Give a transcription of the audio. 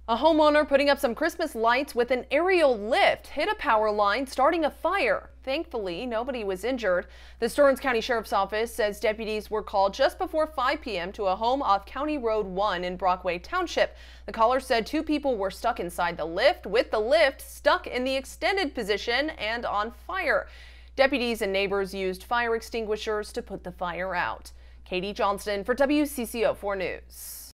A homeowner putting up some Christmas lights with an aerial lift hit a power line, starting a fire. Thankfully, nobody was injured. The Stearns County Sheriff's Office says deputies were called just before 5 p.m. to a home off County Road 1 in Brockway Township. The caller said 2 people were stuck inside the lift, with the lift stuck in the extended position and on fire. Deputies and neighbors used fire extinguishers to put the fire out. Katie Johnston for WCCO 4 News.